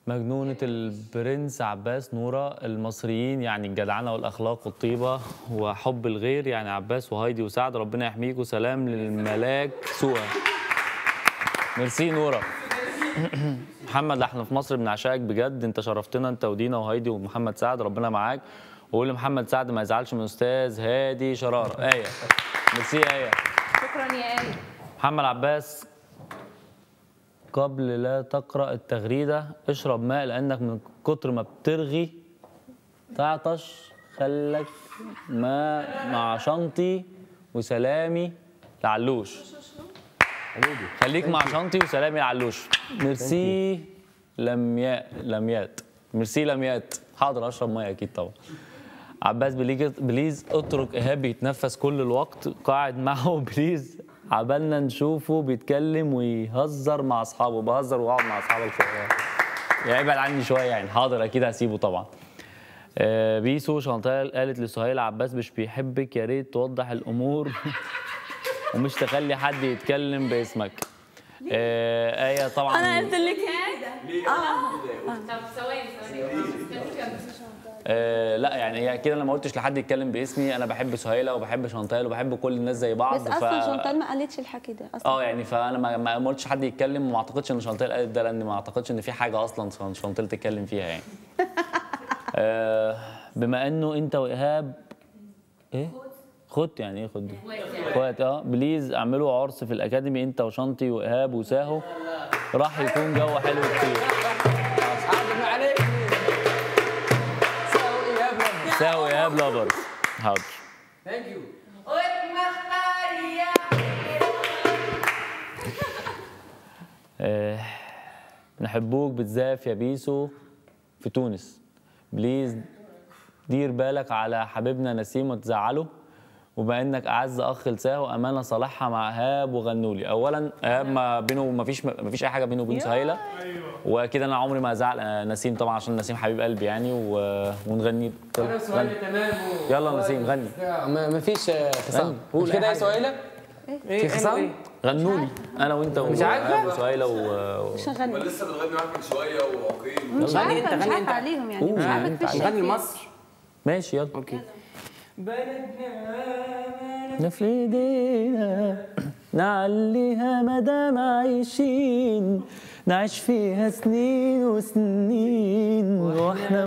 مجنونة البرنس عباس نورة. المصريين يعني الجدعنة والأخلاق والطيبة وحب الغير، يعني عباس وهايدي وسعد، ربنا يحميك. وسلام للملاك سوى. ميرسي نورة. محمد، احنا في مصر بنعشقك بجد، انت شرفتنا، انت ودينا وهايدي ومحمد سعد، ربنا معاك. وقول لمحمد سعد ما يزعلش من استاذ هادي شرارة. آية. ميرسي آية. شكرا يا آية. محمد عباس، قبل لا تقرأ التغريدة اشرب ماء، لأنك من كتر ما بترغي تعطش. خلك ماء مع شنطي وسلامي لعلوش. خليك مع شنطي وسلامي لعلوش. ميرسي لميات. ميرسي لميات. حاضر اشرب ميه اكيد طبعا. عباس بليز اترك ايهاب يتنفس كل الوقت، قاعد معه بليز، عبالنا نشوفه بيتكلم ويهزر مع اصحابه. بهزر واقعد مع اصحابي الفقراء، يعني ابعد عني شويه يعني. حاضر اكيد هسيبه طبعا. بيسو شانتال قالت لسهيل عباس مش بيحبك، يا ريت توضح الامور ومش تخلي حد يتكلم باسمك. آية طبعا. انا قلت لك هيك. طب ثواني لا يعني هي كده، انا ما قلتش لحد يتكلم باسمي. انا بحب سهيله وبحب شانتال وبحب كل الناس زي بعض. بس اصلا شانتال ما قالتش الحكي ده اصلا. يعني فانا ما قلتش حد يتكلم، وما اعتقدش ان شانتال قالت ده، لان ما اعتقدش ان في حاجه اصلا شانتال تتكلم فيها يعني. بما انه انت وايهاب ايه خد، يعني ايه خد؟ اخوات. بليز اعملوا عرس في الاكاديمي انت وشنطي وايهاب وساهو، راح يكون جو حلو كتير. ساهو ايهاب لافرز. حاضر. ثانك يو. نحبوك بتزاف يا بيسو في تونس. بليز دير بالك على حبيبنا نسيم وتزعله، وبما انك اعز اخ لساهو، امانه صالحها مع ايهاب وغنولي. اولا ايهاب ما فيش اي حاجه بينه وبين سهيله، واكيد انا عمري ما ازعل نسيم طبعا، عشان نسيم حبيب قلبي يعني. ونغني. انا سؤالي تمام. يلا نسيم غني. ما فيش خصام. مش كده يا سهيله؟ في خصام؟ غنولي انا وانت مش عارفه وسهيله مش هغني. لسه بتغني معاك من شويه وعقيل. مش غني عارفه انت، مش غني عارفه انت. عليهم يعني. مش عارفه تفشل. غني لمصر. ماشي يلا. اوكي. بلدنا في ايدينا نعليها مدام عايشين، نعيش فيها سنين وسنين واحنا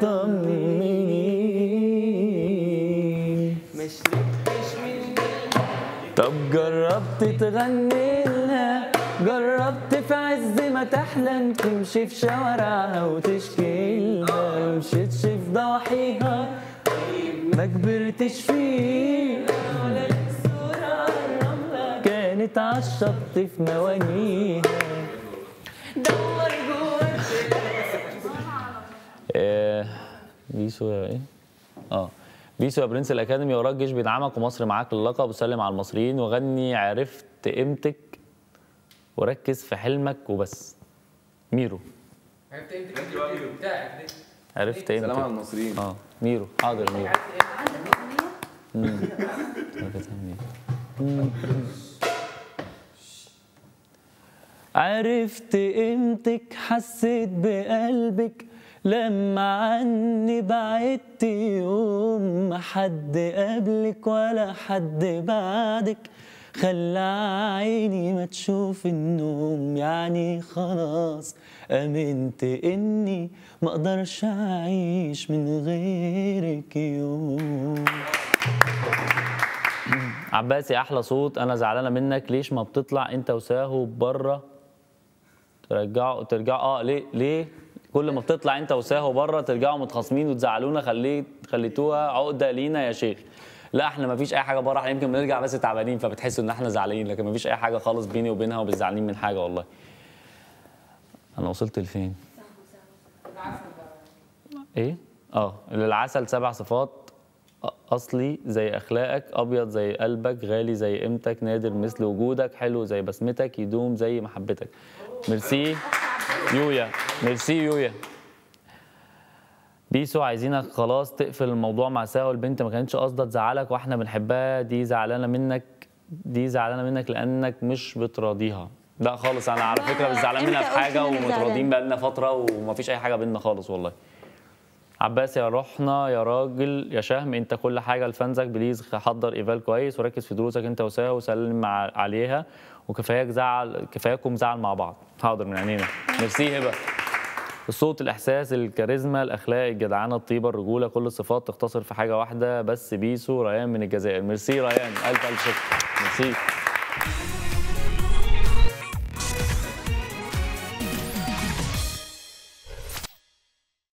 مطمنين. طب جربت تغني لها؟ جربت في عز ما تحلم تمشي في شوارعها وتشكي لها؟ مشيتش في ضواحيها ما كبرتش فيه، كانت عالشط في موانيها. دور جواك. بيسو يا ايه؟ بيسو يا برنس الاكاديمي، وراك جيش بيدعمك ومصر معاك اللقب، وسلم على المصريين وغني عرفت قيمتك وركز في حلمك وبس. ميرو. عرفت قيمتك بتاعك دي. عرفت قيمتك. سلام على المصريين. ميرو. حاضر ميرو. عرفت قيمتك حسيت بقلبك لما عني بعدت يوم، ما حد قبلك ولا حد بعدك خلى عيني ما تشوف النوم، يعني خلاص امنت اني ما اقدرش اعيش من غيرك يوم. عباسي احلى صوت، انا زعلانه منك، ليش ما بتطلع انت وساهو بره ترجعوا ليه كل ما بتطلع انت وساهو بره ترجعوا متخاصمين وتزعلونا؟ خليتوها عقده لينا يا شيخ. لا احنا ما فيش اي حاجه بره، احنا يمكن بنرجع بس تعبانين فبتحسوا ان احنا زعلانين، لكن ما فيش اي حاجه خالص بيني وبينها وبالزعلانين من حاجه والله. انا وصلت لفين؟ ايه؟ للعسل 7 صفات: اصلي زي اخلاقك، ابيض زي قلبك، غالي زي قيمتك، نادر مثل وجودك، حلو زي بسمتك، يدوم زي محبتك. ميرسي يويا. ميرسي يويا. بيسو عايزينك خلاص تقفل الموضوع مع ساهو، البنت ما كانتش قصدها تزعلك واحنا بنحبها، دي زعلانه منك لانك مش بتراضيها. لا خالص، انا على فكره مش زعلان منها إمتى في حاجه، قلت إنك ومتراضيين زعلان؟ بقالنا فتره ومفيش اي حاجه بينا خالص والله. عباس يا روحنا يا راجل يا شهم، انت كل حاجه لفانزك، بليز حضر ايفال كويس وركز في دروسك انت وساه وسلم عليها، وكفاياك زعل، كفاياكم زعل مع بعض. حاضر من عينينا. ميرسي هبه. الصوت، الاحساس، الكاريزما، الاخلاق، الجدعانه، الطيبه، الرجوله، كل الصفات تختصر في حاجه واحده بس. بيسو ريان من الجزائر. ميرسي ريان، الف الف شكر. ميرسي.